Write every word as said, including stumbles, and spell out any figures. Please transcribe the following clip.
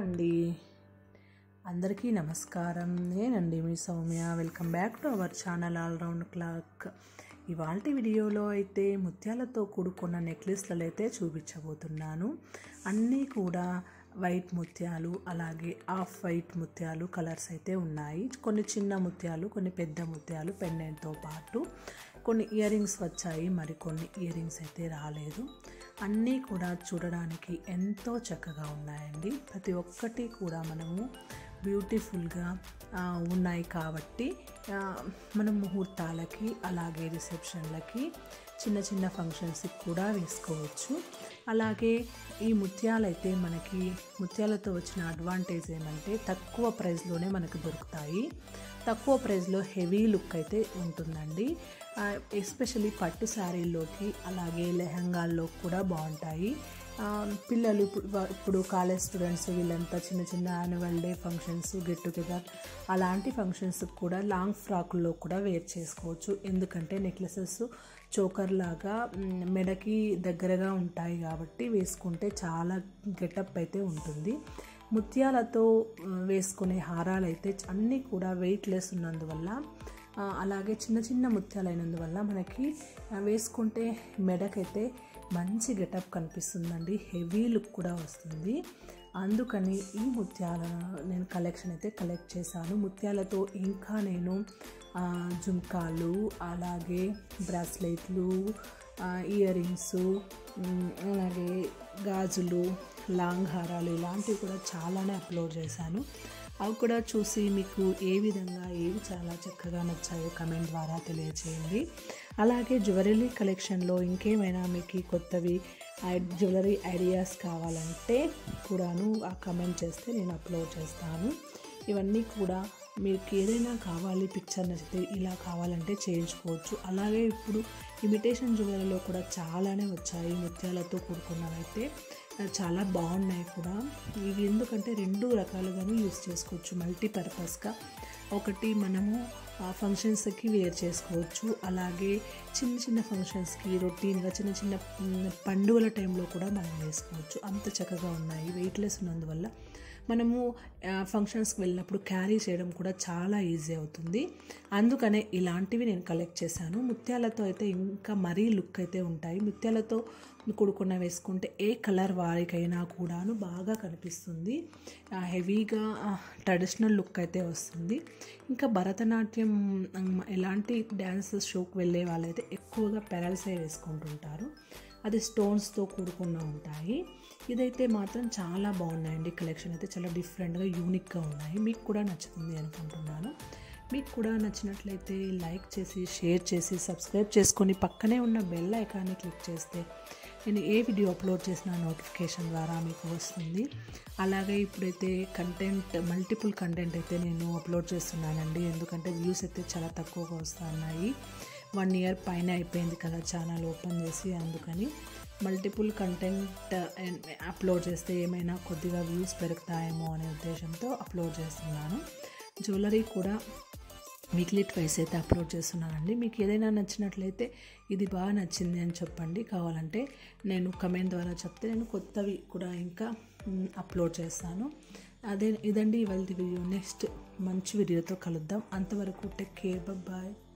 అండి, అందరికీ నమస్కారం. నేనండి మీ Soumya. Welcome back to our channel all round clock. ఇవాల్టి వీడియోలో అయితే ముత్యాలతో కూడుకున్న నెక్లెస్లలో అయితే చూపించబోతున్నాను. అన్నీ కూడా వైట్ ముత్యాలు, అలాగే ఆఫ్ వైట్ ముత్యాలు కలర్స్ అయితే ఉన్నాయి. కొన్ని చిన్న ముత్యాలు, కొన్ని పెద్ద ముత్యాలు పెండెంట్తో పాటు కొన్ని ఇయర్ రింగ్స్ వచ్చాయి, మరికొన్ని ఇయర్ రింగ్స్ అయితే రాలేదు. అన్నీ కూడా చూడడానికి ఎంతో చక్కగా ఉన్నాయండి. ప్రతి ఒక్కటి కూడా మనము బ్యూటిఫుల్గా ఉన్నాయి కాబట్టి మనం ముహూర్తాలకి, అలాగే రిసెప్షన్లకి, చిన్న చిన్న ఫంక్షన్స్కి కూడా వేసుకోవచ్చు. అలాగే ఈ ముత్యాలు అయితే మనకి ముత్యాలతో వచ్చిన అడ్వాంటేజ్ ఏమంటే తక్కువ ప్రైస్లోనే మనకు దొరుకుతాయి. తక్కువ ప్రైస్లో హెవీ లుక్ అయితే ఉంటుందండి. ఎస్పెషలీ పట్టు శారీల్లోకి, అలాగే లెహంగాల్లో కూడా బాగుంటాయి. పిల్లలు ఇప్పుడు కాలేజ్ స్టూడెంట్స్ వీళ్ళంతా చిన్న చిన్న annual day functions, get together అలాంటి ఫంక్షన్స్కి కూడా లాంగ్ ఫ్రాకుల్లో కూడా వేర్ చేసుకోవచ్చు. ఎందుకంటే నెక్లెసెస్ చోకర్ లాగా మెడకి దగ్గరగా ఉంటాయి కాబట్టి వేసుకుంటే చాలా గెటప్ అయితే ఉంటుంది. ముత్యాలతో వేసుకునే హారాలు అయితే అన్నీ కూడా వెయిట్లెస్ ఉన్నందువల్ల, అలాగే చిన్న చిన్న ముత్యాలైనందువల్ల మనకి వేసుకుంటే మెడకైతే మంచి గెటప్ కనిపిస్తుందండి. హెవీ లుక్ కూడా వస్తుంది. అందుకని ఈ ముత్యాల నేను కలెక్షన్ అయితే కలెక్ట్ చేశాను. ముత్యాలతో ఇంకా నేను జుంకాలు, అలాగే బ్రాస్లెట్లు, ఇయర్ రింగ్స్, అలాగే గాజులు, లాంగ్ హారాలు ఇలాంటివి కూడా చాలానే అప్లోడ్ చేశాను. అవి కూడా చూసి మీకు ఏ విధంగా ఏవి చాలా చక్కగా నచ్చాయో కమెంట్ ద్వారా తెలియచేయండి. అలాగే జ్యువెలరీ కలెక్షన్లో ఇంకేమైనా మీకు కొత్తవి జ్యువెలరీ ఐడియాస్ కావాలంటే కూడాను ఆ కమెంట్ చేస్తే నేను అప్లోడ్ చేస్తాను. ఇవన్నీ కూడా మీకు ఏదైనా కావాలి, పిక్చర్ నచ్చితే ఇలా కావాలంటే చేయించుకోవచ్చు. అలాగే ఇప్పుడు ఇమిటేషన్ జ్యువెలరీలో కూడా చాలానే వచ్చాయి. ముత్యాలతో కూడుకున్నవైతే చాలా బాగున్నాయి కూడా. ఇవి ఎందుకంటే రెండు రకాలుగాను యూస్ చేసుకోవచ్చు మల్టీపర్పస్గా. ఒకటి మనము ఫంక్షన్స్కి వేర్ చేసుకోవచ్చు, అలాగే చిన్న చిన్న ఫంక్షన్స్కి రొటీన్గా చిన్న చిన్న పండుగల టైంలో కూడా మనం వేసుకోవచ్చు. అంత చక్కగా ఉన్నాయి. వెయిట్లెస్ ఉన్నందువల్ల మనము ఫంక్షన్స్కి వెళ్ళినప్పుడు క్యారీ చేయడం కూడా చాలా ఈజీ అవుతుంది. అందుకనే ఇలాంటివి నేను కలెక్ట్ చేశాను. ముత్యాలతో అయితే ఇంకా మరీ లుక్ అయితే ఉంటాయి. ముత్యాలతో కూడుకున్న వేసుకుంటే ఏ కలర్ వారికైనా కూడాను బాగా కనిపిస్తుంది. హెవీగా ట్రెడిషనల్ లుక్ అయితే వస్తుంది. ఇంకా భరతనాట్యం ఎలాంటి డ్యాన్స్ షోకి వెళ్ళే వాళ్ళైతే ఎక్కువగా పెరల్సే వేసుకుంటుంటారు. అది స్టోన్స్తో కూడుకున్న ఉంటాయి. ఇదైతే మాత్రం చాలా బాగున్నాయండి. కలెక్షన్ అయితే చాలా డిఫరెంట్గా, యూనిక్గా ఉన్నాయి. మీకు కూడా నచ్చుతుంది అనుకుంటున్నాను. మీకు కూడా నచ్చినట్లయితే లైక్ చేసి, షేర్ చేసి, సబ్స్క్రైబ్ చేసుకొని పక్కనే ఉన్న బెల్ ఐకాన్ని క్లిక్ చేస్తే నేను ఏ వీడియో అప్లోడ్ చేసిన నోటిఫికేషన్ ద్వారా మీకు వస్తుంది. అలాగే ఇప్పుడైతే కంటెంట్ మల్టిపుల్ కంటెంట్ అయితే నేను అప్లోడ్ చేస్తున్నానండి. ఎందుకంటే వ్యూస్ అయితే చాలా తక్కువగా వస్తున్నాయి. వన్ ఇయర్ పైన అయిపోయింది కదా ఛానల్ ఓపెన్ చేసి. అందుకని మల్టిపుల్ కంటెంట్ అప్లోడ్ చేస్తే ఏమైనా కొద్దిగా వ్యూస్ పెరుగుతాయేమో అనే ఉద్దేశంతో అప్లోడ్ చేస్తున్నాను. జ్యువెలరీ కూడా వీక్లీ ట్వైస్ అయితే అప్లోడ్ చేస్తున్నానండి. మీకు ఏదైనా నచ్చినట్లయితే ఇది బాగా నచ్చింది అని చెప్పండి. కావాలంటే నేను కమెంట్ ద్వారా చెప్తే నేను కొత్తవి కూడా ఇంకా అప్లోడ్ చేస్తాను. అదే ఇదండి ఇవాళ వీడియో. నెక్స్ట్ మంచి వీడియోతో కలుద్దాం. అంతవరకు టేక్ కేర్, బాయ్.